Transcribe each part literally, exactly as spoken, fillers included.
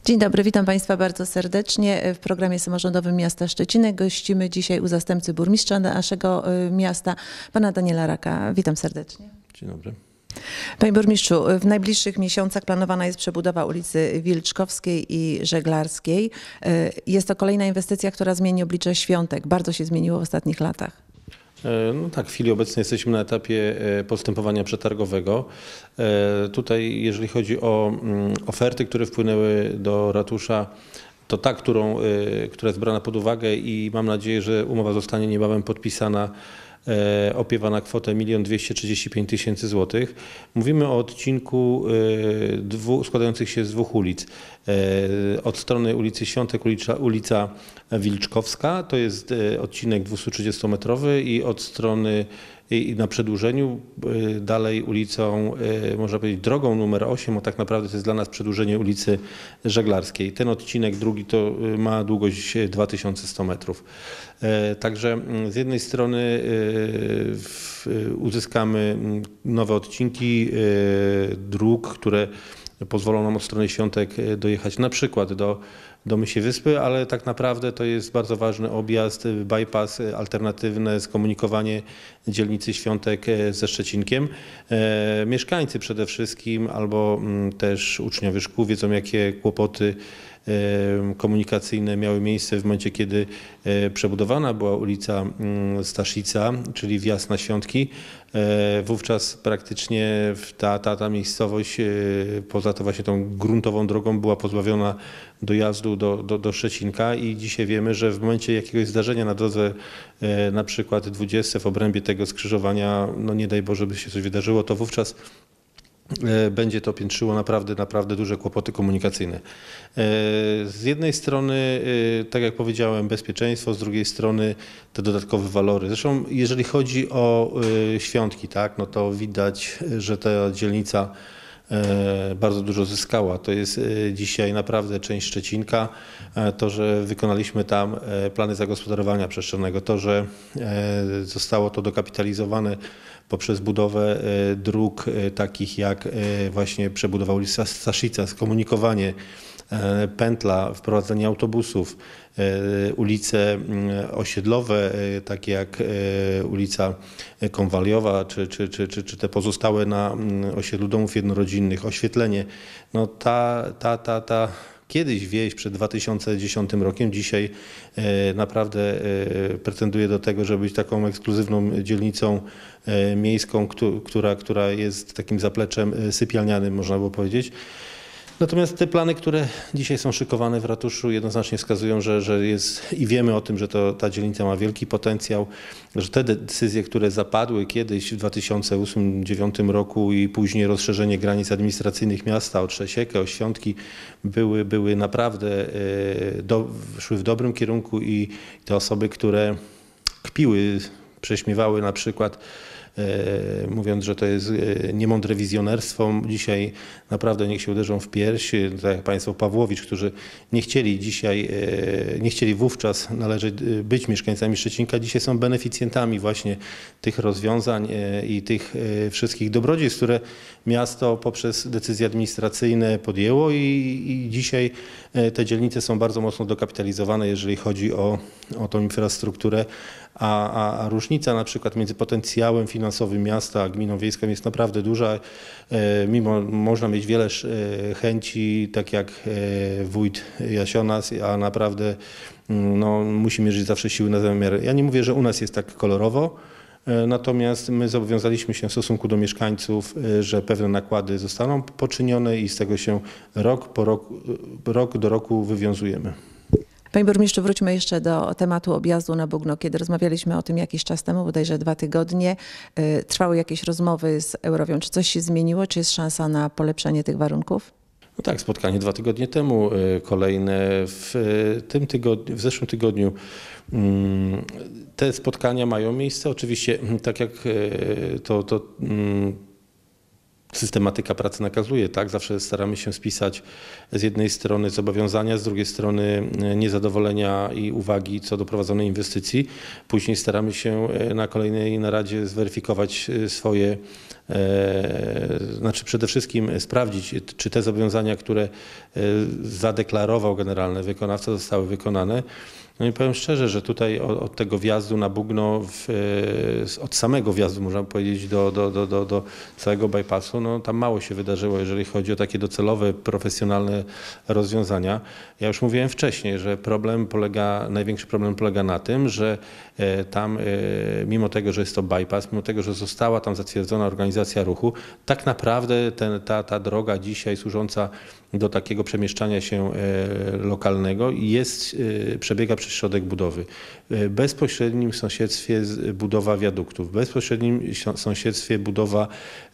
Dzień dobry, witam Państwa bardzo serdecznie w programie samorządowym miasta Szczecinek. Gościmy dzisiaj u zastępcy burmistrza naszego miasta, pana Daniela Raka. Witam serdecznie. Dzień dobry. Panie burmistrzu, w najbliższych miesiącach planowana jest przebudowa ulicy Wilczkowskiej i Żeglarskiej. Jest to kolejna inwestycja, która zmieni oblicze Świątek. Bardzo się zmieniło w ostatnich latach. No tak, w chwili obecnej jesteśmy na etapie postępowania przetargowego. Tutaj, jeżeli chodzi o oferty, które wpłynęły do ratusza, to ta, którą, która jest brana pod uwagę i mam nadzieję, że umowa zostanie niebawem podpisana, opiewa na kwotę milion dwieście trzydzieści pięć tysięcy złotych. Mówimy o odcinku dwu, składających się z dwóch ulic. Od strony ulicy Świątek ulica, ulica Wilczkowska, to jest odcinek dwiestotrzydziestometrowy i od strony i na przedłużeniu dalej ulicą, można powiedzieć, drogą numer osiem, bo tak naprawdę to jest dla nas przedłużenie ulicy Żeglarskiej. Ten odcinek drugi to ma długość dwa tysiące sto metrów. Także z jednej strony uzyskamy nowe odcinki dróg, które pozwolą nam od strony Świątek dojechać na przykład do, do Mysiej Wyspy, ale tak naprawdę to jest bardzo ważny objazd, bypass, alternatywne skomunikowanie dzielnicy Świątek ze Szczecinkiem. E, mieszkańcy przede wszystkim albo m, też uczniowie szkół wiedzą, jakie kłopoty komunikacyjne miały miejsce w momencie, kiedy przebudowana była ulica Staszica, czyli wjazd na Świątki. Wówczas praktycznie ta, ta, ta miejscowość, poza to właśnie tą gruntową drogą, była pozbawiona dojazdu do, do, do Szczecinka i dzisiaj wiemy, że w momencie jakiegoś zdarzenia na drodze, na przykład dwudziestej w obrębie tego skrzyżowania, no nie daj Boże, by się coś wydarzyło, to wówczas będzie to piętrzyło naprawdę, naprawdę duże kłopoty komunikacyjne. Z jednej strony, tak jak powiedziałem, bezpieczeństwo, z drugiej strony te dodatkowe walory. Zresztą jeżeli chodzi o Świątki, tak, no to widać, że ta dzielnica bardzo dużo zyskała. To jest dzisiaj naprawdę część Szczecinka. To, że wykonaliśmy tam plany zagospodarowania przestrzennego, to, że zostało to dokapitalizowane poprzez budowę dróg takich jak właśnie przebudowa ulicy Staszica, skomunikowanie, pętla, wprowadzenie autobusów, ulice osiedlowe, takie jak ulica Konwaliowa, czy, czy, czy, czy, czy te pozostałe na osiedlu domów jednorodzinnych, oświetlenie. No ta, ta, ta, ta kiedyś wieś przed dwa tysiące dziesiątym rokiem, dzisiaj naprawdę pretenduje do tego, żeby być taką ekskluzywną dzielnicą miejską, która, która jest takim zapleczem sypialnianym, można było powiedzieć. Natomiast te plany, które dzisiaj są szykowane w ratuszu, jednoznacznie wskazują, że, że jest i wiemy o tym, że to, ta dzielnica ma wielki potencjał, że te decyzje, które zapadły kiedyś w dwa tysiące ósmym do dwa tysiące dziewiątym roku i później rozszerzenie granic administracyjnych miasta o Trzesiekę, o Świątki, były, były naprawdę, do, szły w dobrym kierunku i te osoby, które kpiły, prześmiewały na przykład, mówiąc, że to jest niemądre wizjonerstwo. Dzisiaj naprawdę niech się uderzą w pierś, tak jak państwo Pawłowicz, którzy nie chcieli dzisiaj, nie chcieli wówczas należeć, być mieszkańcami Szczecinka, dzisiaj są beneficjentami właśnie tych rozwiązań i tych wszystkich dobrodziejstw, które miasto poprzez decyzje administracyjne podjęło i, i dzisiaj te dzielnice są bardzo mocno dokapitalizowane, jeżeli chodzi o, o tą infrastrukturę, a, a, a różnica na przykład między potencjałem finansowym miasta a gminą wiejską jest naprawdę duża. Mimo można mieć wiele chęci, tak jak wójt Jasionas, a naprawdę no, musi mierzyć zawsze siły na zamiar. Ja nie mówię, że u nas jest tak kolorowo, natomiast my zobowiązaliśmy się w stosunku do mieszkańców, że pewne nakłady zostaną poczynione i z tego się rok po roku, rok do roku wywiązujemy. Panie burmistrzu, wróćmy jeszcze do tematu objazdu na Bugno. Kiedy rozmawialiśmy o tym jakiś czas temu, bodajże dwa tygodnie, trwały jakieś rozmowy z Eurowią. Czy coś się zmieniło? Czy jest szansa na polepszenie tych warunków? No tak, spotkanie dwa tygodnie temu, kolejne w tym tygodniu, w zeszłym tygodniu. Te spotkania mają miejsce. Oczywiście, tak jak to, to systematyka pracy nakazuje, tak? Zawsze staramy się spisać z jednej strony zobowiązania, z drugiej strony niezadowolenia i uwagi co do prowadzonej inwestycji. Później staramy się na kolejnej naradzie zweryfikować swoje, e, znaczy przede wszystkim sprawdzić, czy te zobowiązania, które zadeklarował generalny wykonawca, zostały wykonane. No i powiem szczerze, że tutaj od, od tego wjazdu na Bugno, w, od samego wjazdu można powiedzieć do, do, do, do, do całego bypassu, no tam mało się wydarzyło, jeżeli chodzi o takie docelowe, profesjonalne rozwiązania. Ja już mówiłem wcześniej, że problem polega, największy problem polega na tym, że tam mimo tego, że jest to bypass, mimo tego, że została tam zatwierdzona organizacja ruchu, tak naprawdę ten, ta, ta droga dzisiaj służąca do takiego przemieszczania się lokalnego jest, przebiega przez środek budowy. W bezpośrednim sąsiedztwie budowa wiaduktów, w bezpośrednim sąsiedztwie budowa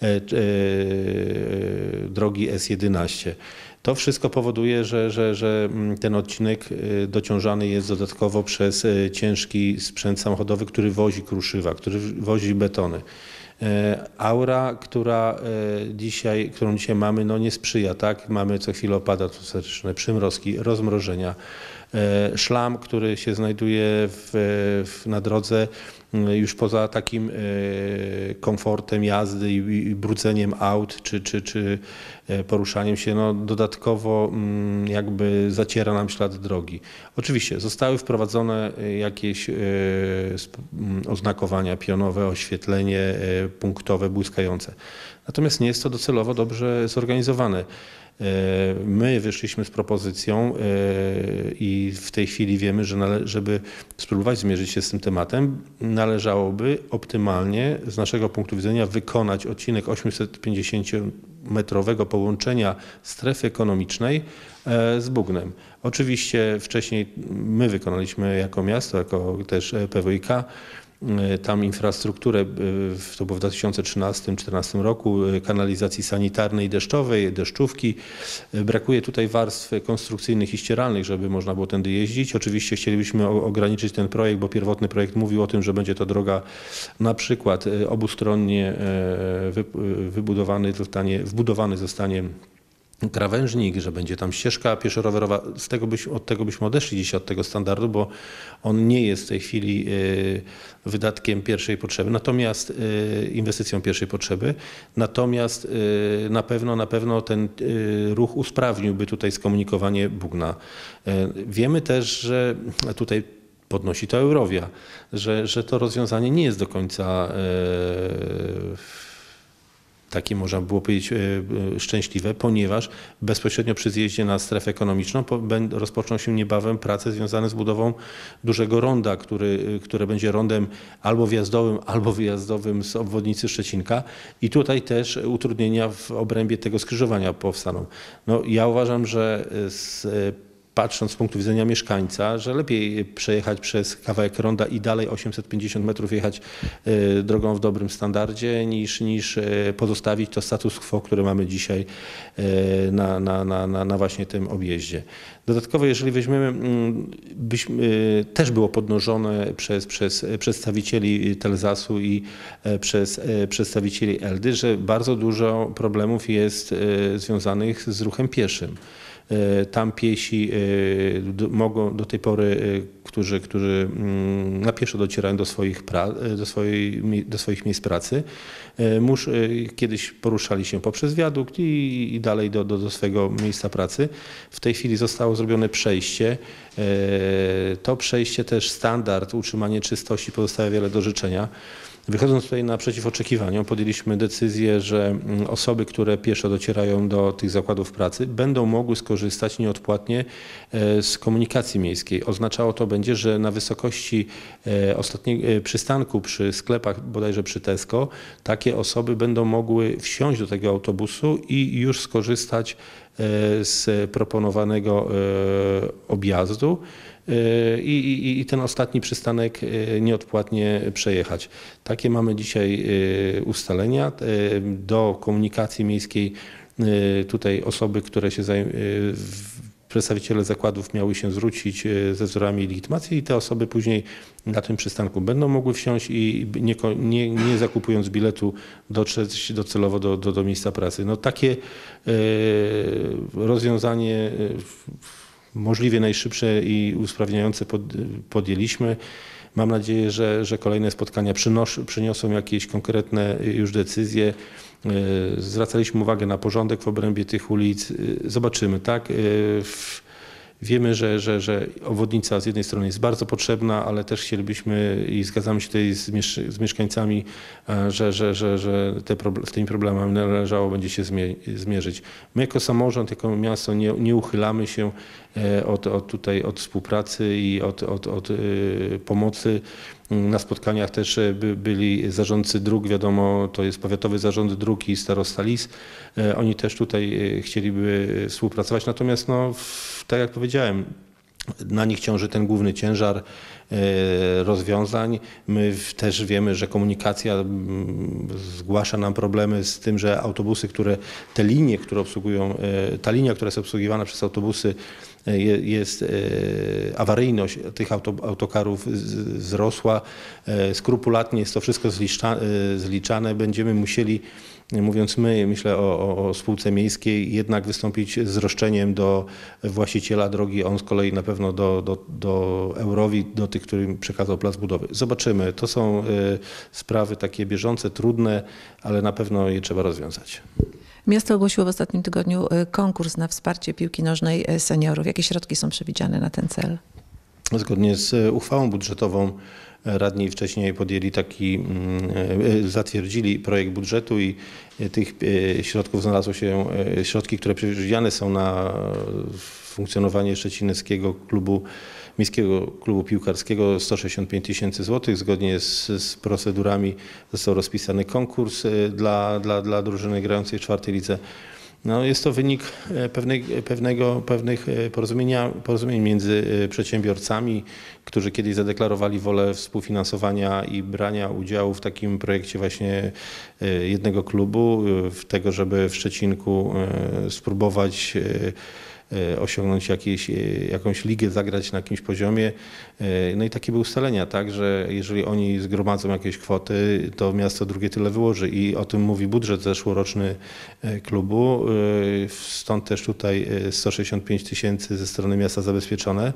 drogi S jedenaście. To wszystko powoduje, że, że, że ten odcinek dociążany jest dodatkowo przez ciężki sprzęt samochodowy, który wozi kruszywa, który wozi betony. Aura, która dzisiaj, którą dzisiaj mamy, no nie sprzyja, tak? Mamy co chwilę opady atmosferyczne, przymrozki, rozmrożenia. Szlam, który się znajduje w, w, na drodze, już poza takim komfortem jazdy i brudzeniem aut, czy, czy, czy poruszaniem się, no dodatkowo jakby zaciera nam ślad drogi. Oczywiście zostały wprowadzone jakieś oznakowania pionowe, oświetlenie punktowe, błyskające. Natomiast nie jest to docelowo dobrze zorganizowane. My wyszliśmy z propozycją i w tej chwili wiemy, że nale- żeby spróbować zmierzyć się z tym tematem, należałoby optymalnie z naszego punktu widzenia wykonać odcinek osiemsetpięćdziesięciometrowego połączenia strefy ekonomicznej z Bugnem. Oczywiście wcześniej my wykonaliśmy jako miasto, jako też P W I K tam infrastrukturę, to było w dwa tysiące trzynastym do dwa tysiące czternastym roku, kanalizacji sanitarnej, deszczowej, deszczówki. Brakuje tutaj warstw konstrukcyjnych i ścieralnych, żeby można było tędy jeździć. Oczywiście chcielibyśmy ograniczyć ten projekt, bo pierwotny projekt mówił o tym, że będzie to droga na przykład obustronnie wybudowany zostanie, wbudowany zostanie krawężnik, że będzie tam ścieżka pieszo-rowerowa. Z tego byś, od tego byśmy odeszli dzisiaj, od tego standardu, bo on nie jest w tej chwili wydatkiem pierwszej potrzeby, natomiast inwestycją pierwszej potrzeby. Natomiast na pewno, na pewno ten ruch usprawniłby tutaj skomunikowanie Bugna. Wiemy też, że tutaj podnosi to Eurovia, że, że to rozwiązanie nie jest do końca takie, można było powiedzieć, szczęśliwe, ponieważ bezpośrednio przy zjeździe na strefę ekonomiczną rozpoczną się niebawem prace związane z budową dużego ronda, który, które będzie rondem albo wjazdowym, albo wyjazdowym z obwodnicy Szczecinka i tutaj też utrudnienia w obrębie tego skrzyżowania powstaną. No, ja uważam, że z patrząc z punktu widzenia mieszkańca, że lepiej przejechać przez kawałek ronda i dalej osiemset pięćdziesiąt metrów jechać drogą w dobrym standardzie, niż, niż pozostawić to status quo, które mamy dzisiaj na, na, na, na właśnie tym objeździe. Dodatkowo, jeżeli weźmiemy, byśmy, też było podnoszone przez, przez przedstawicieli Telzasu i przez przedstawicieli Eldy, że bardzo dużo problemów jest związanych z ruchem pieszym. Tam piesi mogą do tej pory, którzy, którzy na pieszo docierają do swoich, pra, do swojej, do swoich miejsc pracy, musz, kiedyś poruszali się poprzez wiadukt i, i dalej do, do, do swojego miejsca pracy. W tej chwili zostało zrobione przejście. To przejście też standard, utrzymanie czystości pozostawia wiele do życzenia. Wychodząc tutaj naprzeciw oczekiwaniom, podjęliśmy decyzję, że osoby, które pieszo docierają do tych zakładów pracy, będą mogły skorzystać nieodpłatnie z komunikacji miejskiej. Oznaczało to będzie, że na wysokości ostatniego przystanku przy sklepach, bodajże przy Tesco, takie osoby będą mogły wsiąść do tego autobusu i już skorzystać z proponowanego objazdu. I, i, i ten ostatni przystanek nieodpłatnie przejechać. Takie mamy dzisiaj ustalenia. Do komunikacji miejskiej tutaj osoby, które się przedstawiciele zakładów miały się zwrócić ze wzorami legitymacji i te osoby później na tym przystanku będą mogły wsiąść i nie, nie, nie zakupując biletu dotrzeć docelowo do, do, do miejsca pracy. No takie e, rozwiązanie możliwie najszybsze i usprawniające pod, podjęliśmy. Mam nadzieję, że, że kolejne spotkania przynos, przyniosą jakieś konkretne już decyzje. Zwracaliśmy uwagę na porządek w obrębie tych ulic. Zobaczymy, tak? Wiemy, że, że, że obwodnica z jednej strony jest bardzo potrzebna, ale też chcielibyśmy i zgadzamy się tutaj z, miesz z mieszkańcami, że, że, że, że te problem, z tymi problemami należało będzie się zmierzyć. My jako samorząd, jako miasto nie, nie uchylamy się od, od, tutaj, od współpracy i od, od, od pomocy. Na spotkaniach też by, byli zarządcy dróg, wiadomo, to jest Powiatowy Zarząd Dróg i Starosta Lis. Oni też tutaj chcieliby współpracować, natomiast no, tak jak powiedziałem, na nich ciąży ten główny ciężar rozwiązań. My też wiemy, że komunikacja zgłasza nam problemy z tym, że autobusy, które, te linie, które obsługują, ta linia, która jest obsługiwana przez autobusy, jest awaryjność tych auto, autokarów wzrosła. Skrupulatnie jest to wszystko zliczane. Będziemy musieli, mówiąc my, myślę o, o, o spółce miejskiej, jednak wystąpić z roszczeniem do właściciela drogi, on z kolei na pewno do, do, do Eurowi, do tych, którym przekazał plac budowy. Zobaczymy. To są sprawy takie bieżące, trudne, ale na pewno je trzeba rozwiązać. Miasto ogłosiło w ostatnim tygodniu konkurs na wsparcie piłki nożnej seniorów. Jakie środki są przewidziane na ten cel? Zgodnie z uchwałą budżetową radni wcześniej podjęli taki, zatwierdzili projekt budżetu i tych środków znalazło się, środki, które przewidziane są na funkcjonowanie Szczecineckiego klubu, Miejskiego Klubu Piłkarskiego sto sześćdziesiąt pięć tysięcy złotych. Zgodnie z, z procedurami został rozpisany konkurs dla, dla, dla drużyny grającej w czwartej lidze. No, jest to wynik pewnej, pewnego, pewnych porozumienia, porozumień między przedsiębiorcami, którzy kiedyś zadeklarowali wolę współfinansowania i brania udziału w takim projekcie właśnie jednego klubu, w tego, żeby w Szczecinku spróbować osiągnąć jakieś, jakąś ligę, zagrać na jakimś poziomie. No i takie były ustalenia, tak, że jeżeli oni zgromadzą jakieś kwoty, to miasto drugie tyle wyłoży i o tym mówi budżet zeszłoroczny klubu. Stąd też tutaj sto sześćdziesiąt pięć tysięcy ze strony miasta zabezpieczone.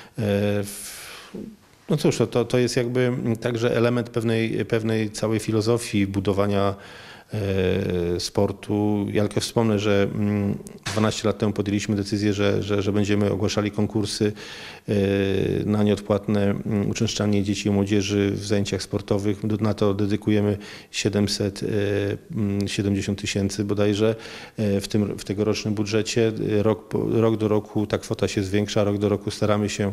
No cóż, to, to jest jakby także element pewnej, pewnej całej filozofii budowania sportu. Ja tylko wspomnę, że dwanaście lat temu podjęliśmy decyzję, że, że, że będziemy ogłaszali konkursy na nieodpłatne uczęszczanie dzieci i młodzieży w zajęciach sportowych. Na to dedykujemy siedemset siedemdziesiąt tysięcy bodajże w tym w tegorocznym budżecie. Rok, rok do roku ta kwota się zwiększa, rok do roku staramy się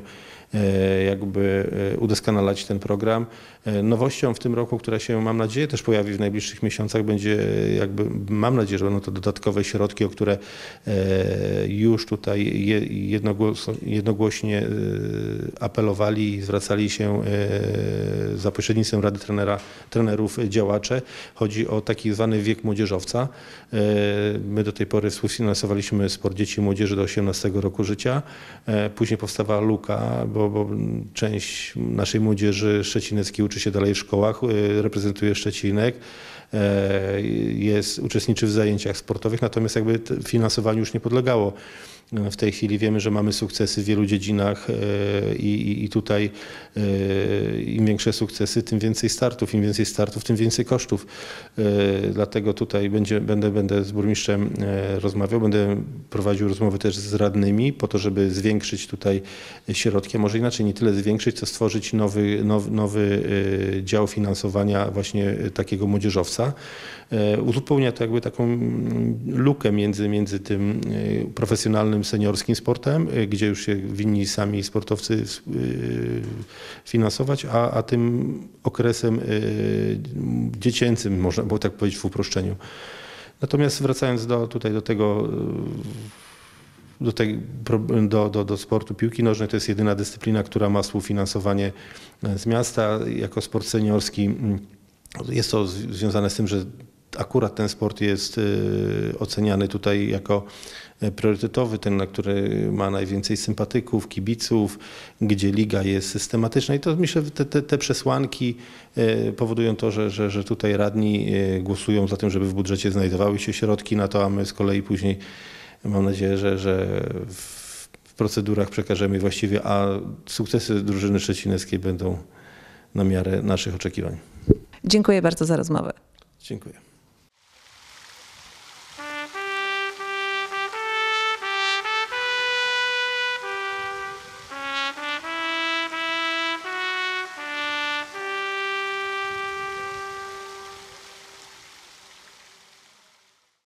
jakby udoskonalać ten program. Nowością w tym roku, która się, mam nadzieję, też pojawi w najbliższych miesiącach, będzie jakby, mam nadzieję, że będą to dodatkowe środki, o które już tutaj jednogłośnie apelowali i zwracali się za pośrednictwem Rady Trenera, Trenerów działacze. Chodzi o taki zwany wiek młodzieżowca. My do tej pory współfinansowaliśmy sport dzieci i młodzieży do osiemnastego roku życia. Później powstawała luka, bo, bo część naszej młodzieży szczecineckiej uczy się dalej w szkołach, reprezentuje Szczecinek, jest, uczestniczy w zajęciach sportowych, natomiast jakby finansowaniu już nie podlegało. W tej chwili wiemy, że mamy sukcesy w wielu dziedzinach i, i, i tutaj im większe sukcesy, tym więcej startów, im więcej startów, tym więcej kosztów. Dlatego tutaj będzie, będę, będę z burmistrzem rozmawiał, będę prowadził rozmowy też z radnymi po to, żeby zwiększyć tutaj środki, a może inaczej, nie tyle zwiększyć, co stworzyć nowy, nowy, nowy dział finansowania właśnie takiego młodzieżowca. Uzupełnia to jakby taką lukę między, między tym profesjonalnym seniorskim sportem, gdzie już się winni sami sportowcy finansować, a, a tym okresem dziecięcym, można było tak powiedzieć w uproszczeniu. Natomiast wracając do, tutaj do tego, do, tej, do, do, do sportu piłki nożnej, to jest jedyna dyscyplina, która ma współfinansowanie z miasta jako sport seniorski. Jest to związane z tym, że akurat ten sport jest oceniany tutaj jako priorytetowy, ten, na który ma najwięcej sympatyków, kibiców, gdzie liga jest systematyczna i to myślę, że te, te, te przesłanki powodują to, że, że, że tutaj radni głosują za tym, żeby w budżecie znajdowały się środki na to, a my z kolei później mam nadzieję, że, że w procedurach przekażemy właściwie, a sukcesy drużyny szczecineckiej będą na miarę naszych oczekiwań. Dziękuję bardzo za rozmowę. Dziękuję.